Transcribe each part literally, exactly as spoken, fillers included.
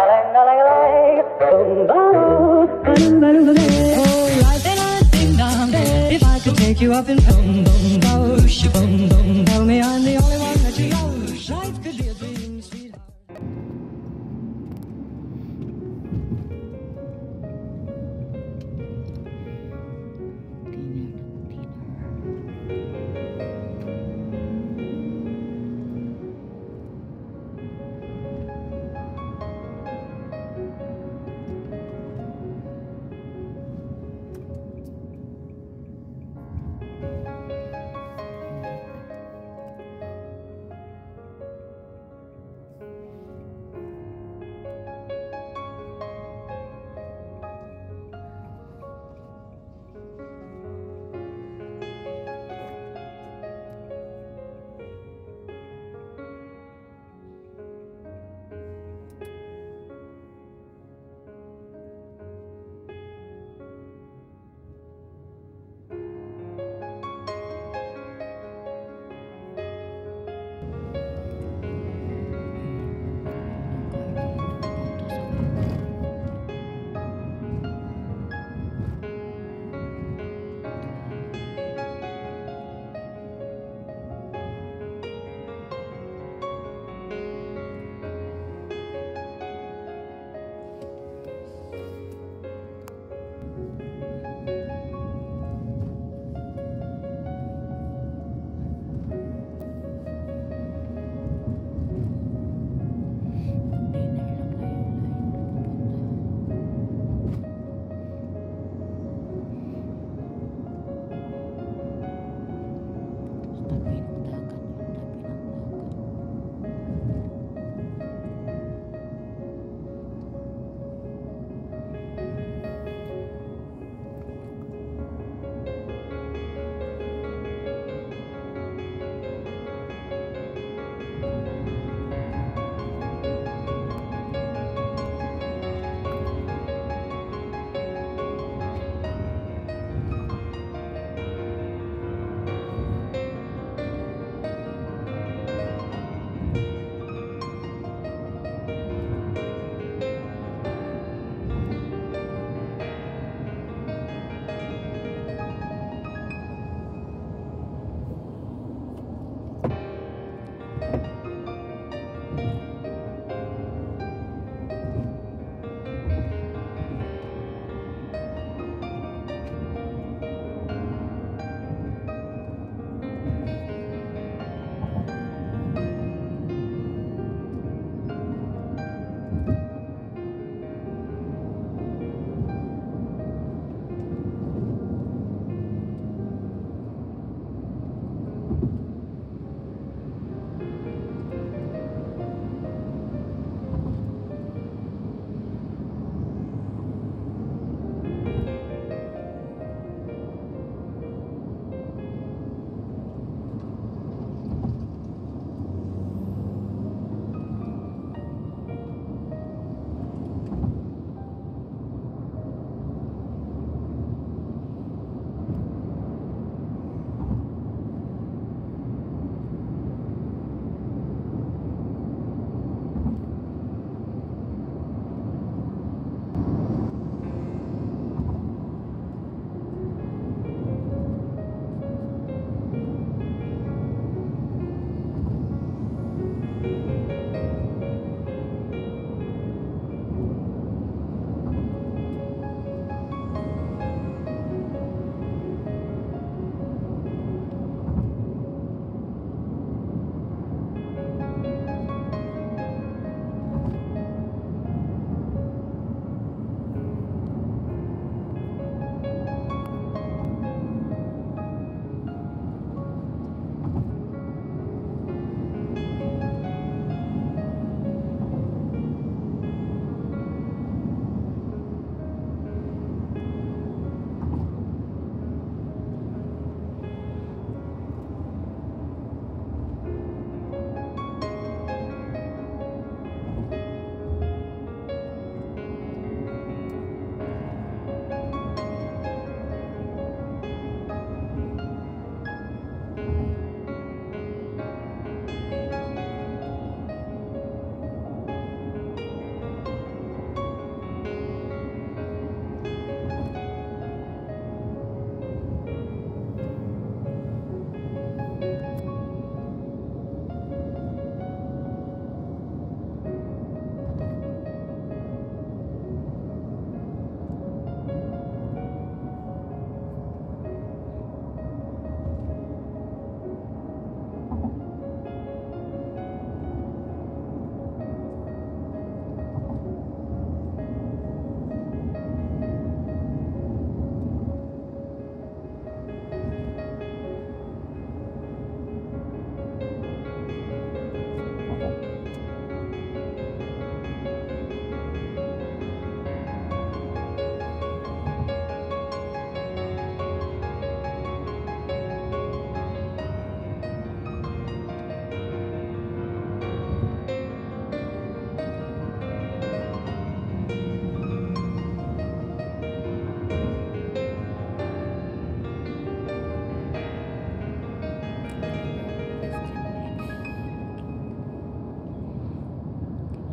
If I could take you up in boom boom boom boom boom, tell me I'm the only one that you know. Life could be a dream, sweetheart.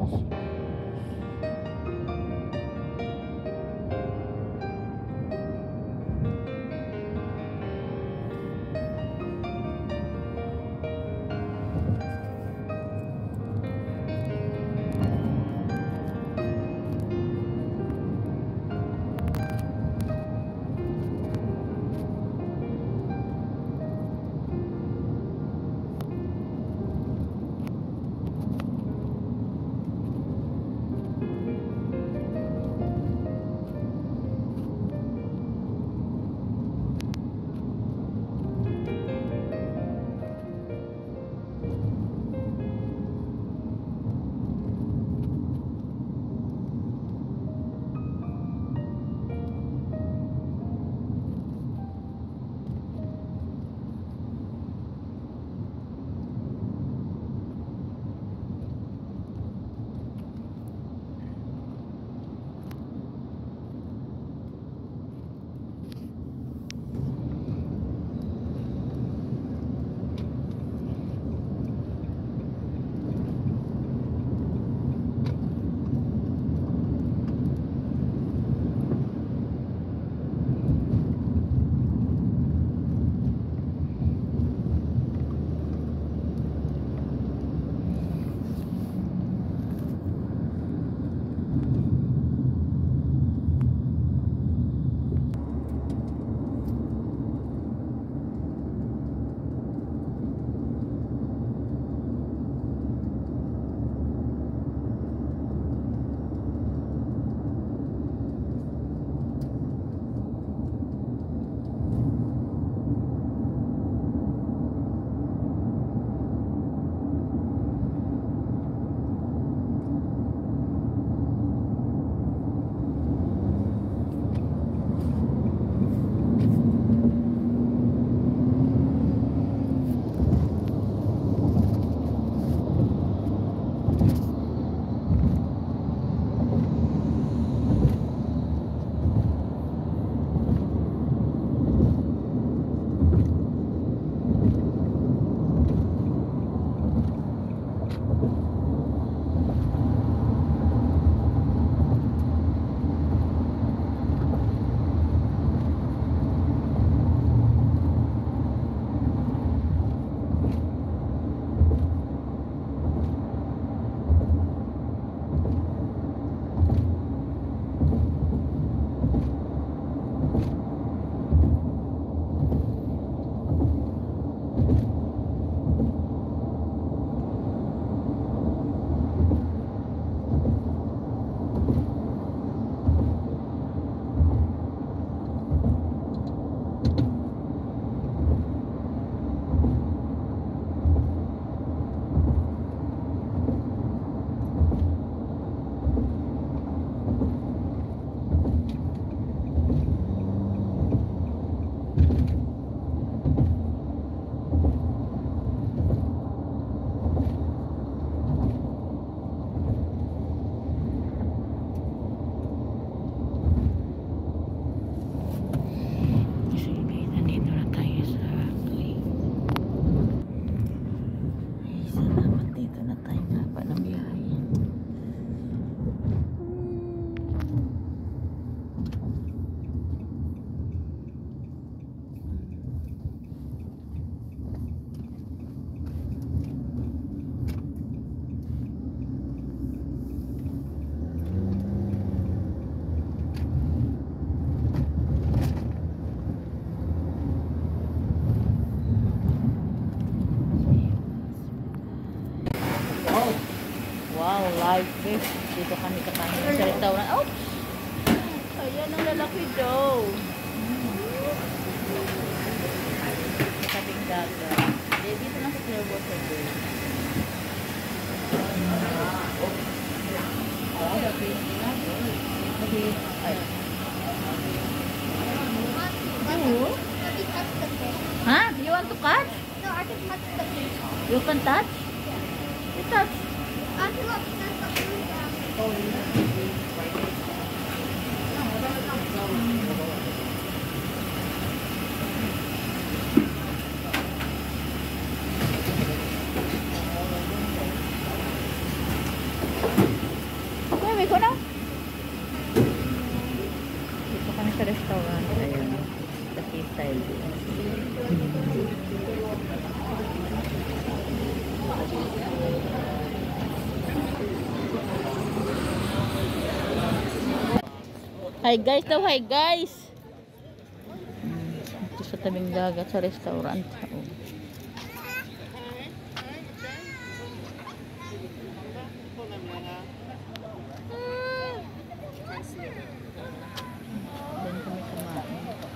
Wow, live fish. Dito kami kakain sa restaurant. Oh! Ayan ang lalaki daw. Sa tabing dagat. Dito lang sa Clearwater Bay. Oh, the fish. Okay. Ay. Huh? You want to catch? No, I can touch the fish. You can touch? Yeah. You touch. I can look. There's something down. Oh, yeah. Hi guys daw, hi guys. Ito sa tabing dagat sa restaurant. Oh. Doon kami kumain.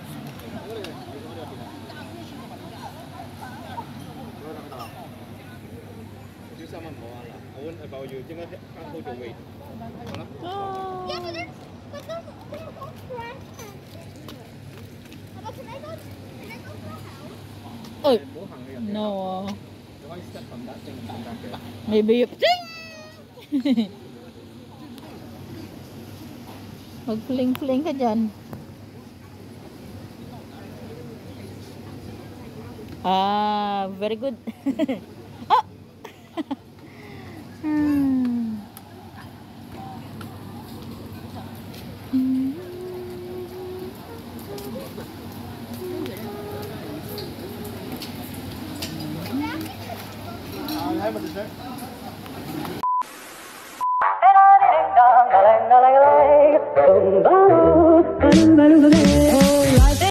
Oh. Yeah, but there's, but there's, there's no trash. How about can I go? Can I go to the house? Oh. No. Maybe you mag-fling-fling ka dyan. Ah, very good. Oh! Hmm. Ding dong, ding dong, ding dong, ding dong.